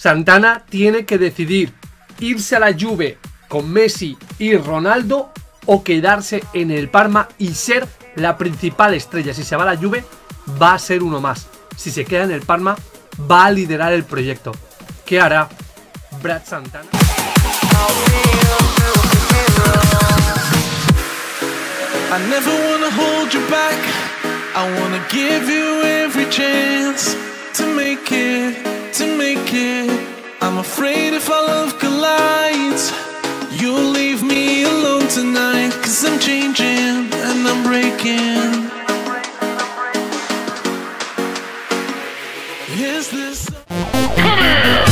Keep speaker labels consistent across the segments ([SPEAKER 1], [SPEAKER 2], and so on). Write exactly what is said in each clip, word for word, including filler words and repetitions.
[SPEAKER 1] Santana tiene que decidir irse a la Juve con Messi y Ronaldo o quedarse en el Parma y ser la principal estrella. Si se va a la Juve, va a ser uno más. Si se queda en el Parma, va a liderar el proyecto. ¿Qué hará Brad Santana?
[SPEAKER 2] I never wanna hold you back. I wanna give you every chance to make it, to make it. I'm afraid if our love collides, you'll leave me alone tonight. Cause I'm changing and I'm breaking. Is this... Come here!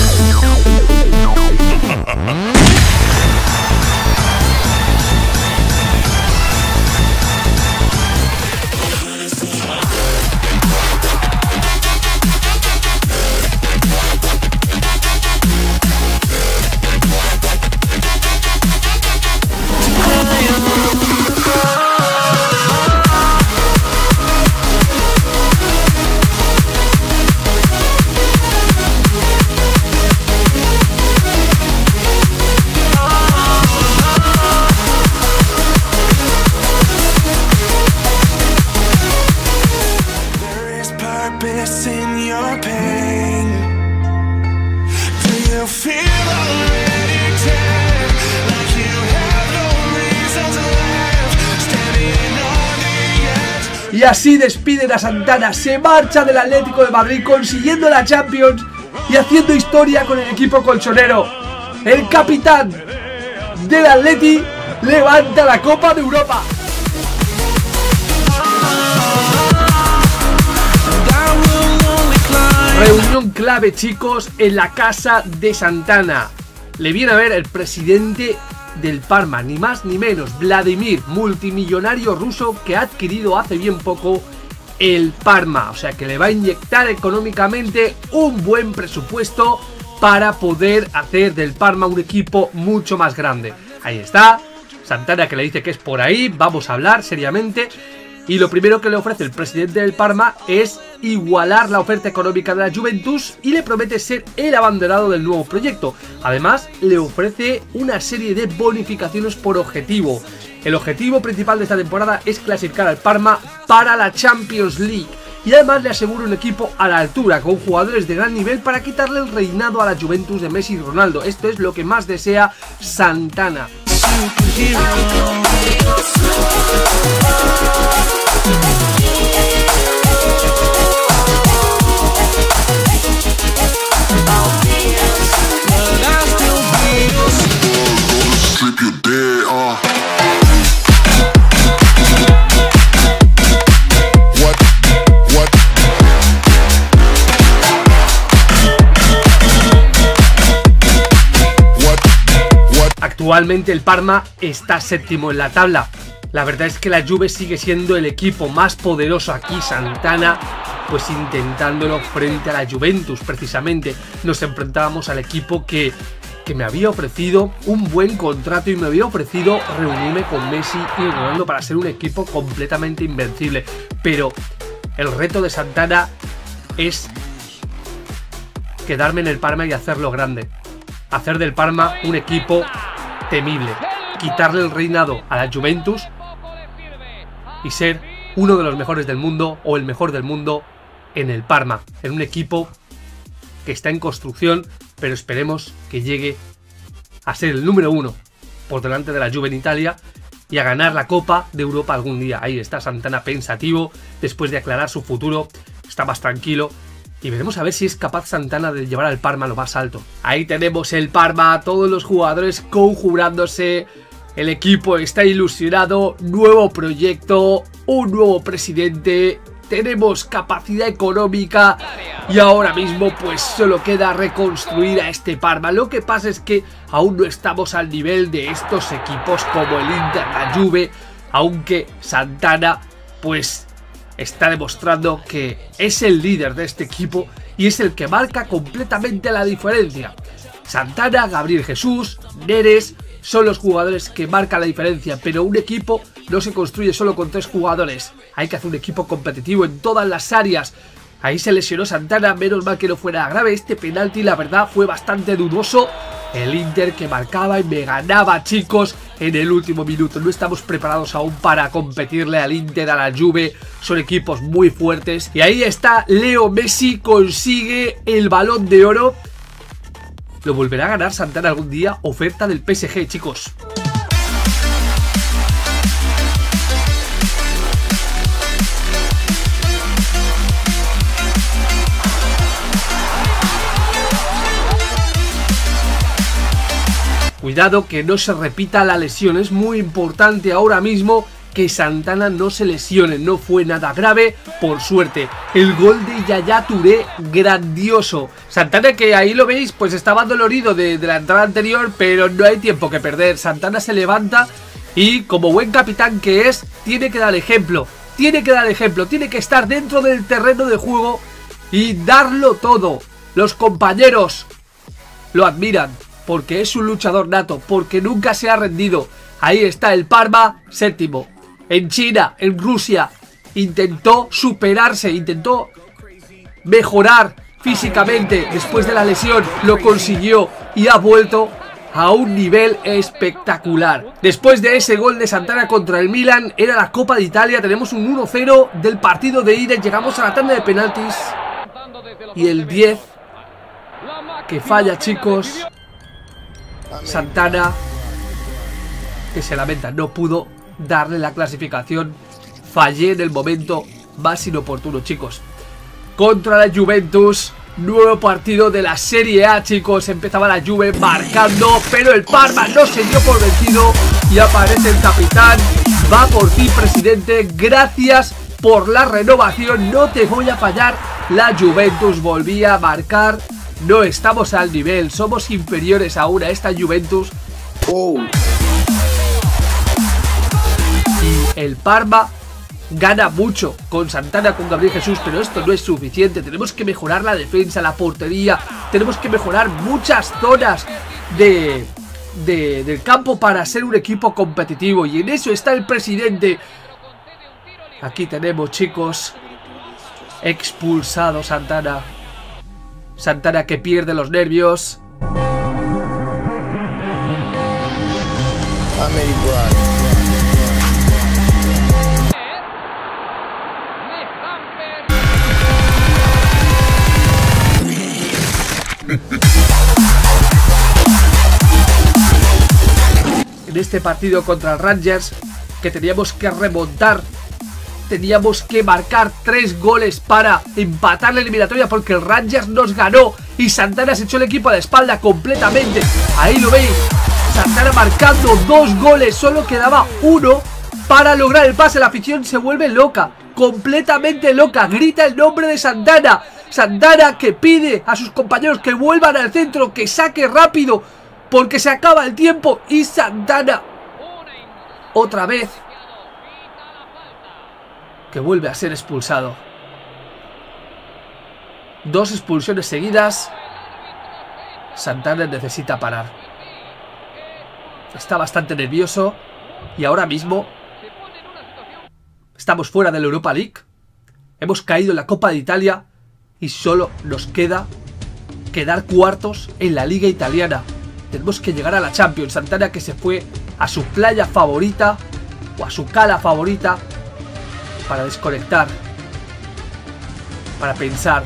[SPEAKER 1] Y así despiden a Santana, se marcha del Atlético de Madrid consiguiendo la Champions y haciendo historia con el equipo colchonero. El capitán del Atleti levanta la Copa de Europa. Reunión clave, chicos, en la casa de Santana. Le viene a ver el presidente del Parma, ni más ni menos, Vladimir, multimillonario ruso que ha adquirido hace bien poco el Parma. O sea que le va a inyectar económicamente un buen presupuesto para poder hacer del Parma un equipo mucho más grande. Ahí está, Santana que le dice que es por ahí, vamos a hablar seriamente. Y lo primero que le ofrece el presidente del Parma es igualar la oferta económica de la Juventus y le promete ser el abanderado del nuevo proyecto. Además, le ofrece una serie de bonificaciones por objetivo. El objetivo principal de esta temporada es clasificar al Parma para la Champions League. Y además le asegura un equipo a la altura, con jugadores de gran nivel para quitarle el reinado a la Juventus de Messi y Ronaldo. Esto es lo que más desea Santana. Actualmente el Parma está séptimo en la tabla. La verdad es que la Juve sigue siendo el equipo más poderoso aquí. Santana pues intentándolo frente a la Juventus. Precisamente nos enfrentábamos al equipo que, que me había ofrecido un buen contrato y me había ofrecido reunirme con Messi y Ronaldo para ser un equipo completamente invencible. Pero el reto de Santana es quedarme en el Parma y hacerlo grande. Hacer del Parma un equipo temible, quitarle el reinado a la Juventus y ser uno de los mejores del mundo o el mejor del mundo en el Parma, en un equipo que está en construcción, pero esperemos que llegue a ser el número uno por delante de la Juve en Italia y a ganar la Copa de Europa algún día. Ahí está Santana pensativo, después de aclarar su futuro, está más tranquilo. Y veremos a ver si es capaz Santana de llevar al Parma a lo más alto. Ahí tenemos el Parma, todos los jugadores conjurándose. El equipo está ilusionado, nuevo proyecto, un nuevo presidente. Tenemos capacidad económica y ahora mismo pues solo queda reconstruir a este Parma. Lo que pasa es que aún no estamos al nivel de estos equipos como el Inter, la Juve. Aunque Santana pues está demostrando que es el líder de este equipo y es el que marca completamente la diferencia. Santana, Gabriel Jesús, Neres son los jugadores que marcan la diferencia, pero un equipo no se construye solo con tres jugadores. Hay que hacer un equipo competitivo en todas las áreas. Ahí se lesionó Santana, menos mal que no fuera grave. Este penalti, la verdad, fue bastante dudoso. El Inter que marcaba y me ganaba, chicos, en el último minuto. No estamos preparados aún para competirle al Inter, a la Juve. Son equipos muy fuertes. Y ahí está Leo Messi, consigue el Balón de Oro. ¿Lo volverá a ganar Santana algún día? Oferta del P S G, chicos. Cuidado que no se repita la lesión. Es muy importante ahora mismo que Santana no se lesione. No fue nada grave, por suerte. El gol de Yaya Touré, grandioso. Santana, que ahí lo veis, pues estaba dolorido de, de la entrada anterior, pero no hay tiempo que perder. Santana se levanta y, como buen capitán que es, tiene que dar ejemplo. Tiene que dar ejemplo. Tiene que estar dentro del terreno de juego y darlo todo. Los compañeros lo admiran, porque es un luchador nato, porque nunca se ha rendido. Ahí está el Parma, séptimo. En China, en Rusia, intentó superarse, intentó mejorar físicamente después de la lesión. Lo consiguió y ha vuelto a un nivel espectacular. Después de ese gol de Santana contra el Milan, era la Copa de Italia. Tenemos un uno cero del partido de ida. Llegamos a la tanda de penaltis. Y el diez, que falla, chicos. Santana, que se lamenta, no pudo darle la clasificación. Fallé en el momento más inoportuno, chicos. Contra la Juventus, nuevo partido de la Serie A, chicos. Empezaba la Juve marcando, pero el Parma no se dio por vencido. Y aparece el capitán. Va por ti, presidente. Gracias por la renovación. No te voy a fallar. La Juventus volvía a marcar. No estamos al nivel, somos inferiores aún a esta Juventus. Oh. Y el Parma gana mucho con Santana, con Gabriel Jesús, pero esto no es suficiente. Tenemos que mejorar la defensa, la portería. Tenemos que mejorar muchas zonas de, de, del campo para ser un equipo competitivo. Y en eso está el presidente. Aquí tenemos, chicos, expulsado Santana. Santana que pierde los nervios. En este partido contra el Rangers, que teníamos que remontar, teníamos que marcar tres goles para empatar la eliminatoria, porque el Rangers nos ganó y Santana se echó el equipo a la espalda completamente. Ahí lo veis, Santana marcando dos goles, solo quedaba uno para lograr el pase. La afición se vuelve loca, completamente loca, grita el nombre de Santana. Santana que pide a sus compañeros que vuelvan al centro, que saque rápido, porque se acaba el tiempo. Y Santana, otra vez, que vuelve a ser expulsado. Dos expulsiones seguidas. Santana necesita parar. Está bastante nervioso. Y ahora mismo estamos fuera de la Europa League. Hemos caído en la Copa de Italia. Y solo nos queda quedar cuartos en la Liga Italiana. Tenemos que llegar a la Champions. Santana, que se fue a su playa favorita, o a su cala favorita, para desconectar, para pensar.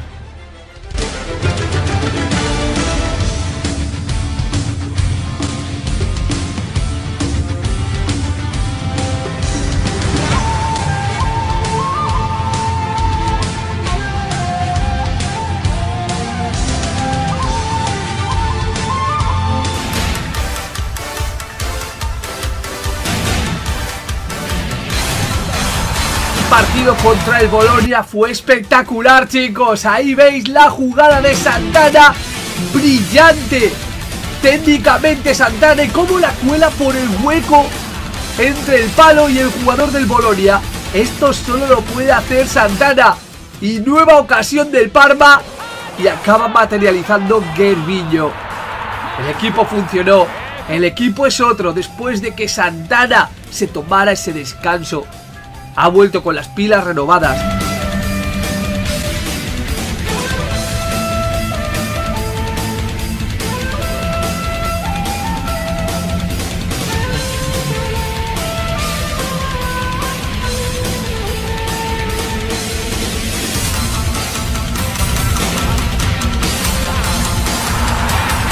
[SPEAKER 1] Partido contra el Bolonia fue espectacular, chicos. Ahí veis la jugada de Santana, brillante técnicamente Santana, y cómo la cuela por el hueco entre el palo y el jugador del Bolonia. Esto solo lo puede hacer Santana. Y nueva ocasión del Parma, y acaba materializando Gervinho. El equipo funcionó. El equipo es otro después de que Santana se tomara ese descanso. Ha vuelto con las pilas renovadas.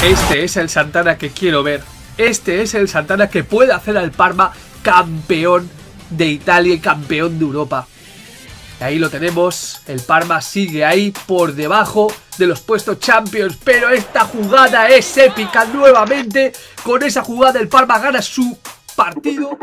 [SPEAKER 1] Este es el Santana que quiero ver. Este es el Santana que puede hacer al Parma campeón de Italia y campeón de Europa. Y ahí lo tenemos. El Parma sigue ahí por debajo de los puestos Champions. Pero esta jugada es épica nuevamente. Con esa jugada el Parma gana su partido.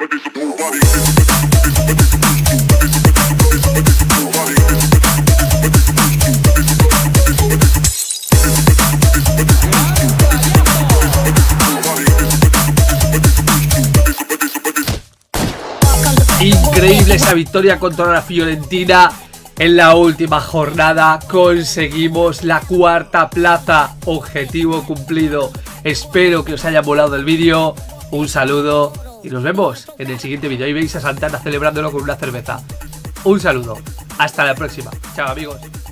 [SPEAKER 1] Increíble esa victoria contra la Fiorentina. En la última jornada conseguimos la cuarta plaza. Objetivo cumplido. Espero que os haya molado el vídeo. Un saludo y nos vemos en el siguiente vídeo. Ahí veis a Santana celebrándolo con una cerveza. Un saludo. Hasta la próxima. Chao, amigos.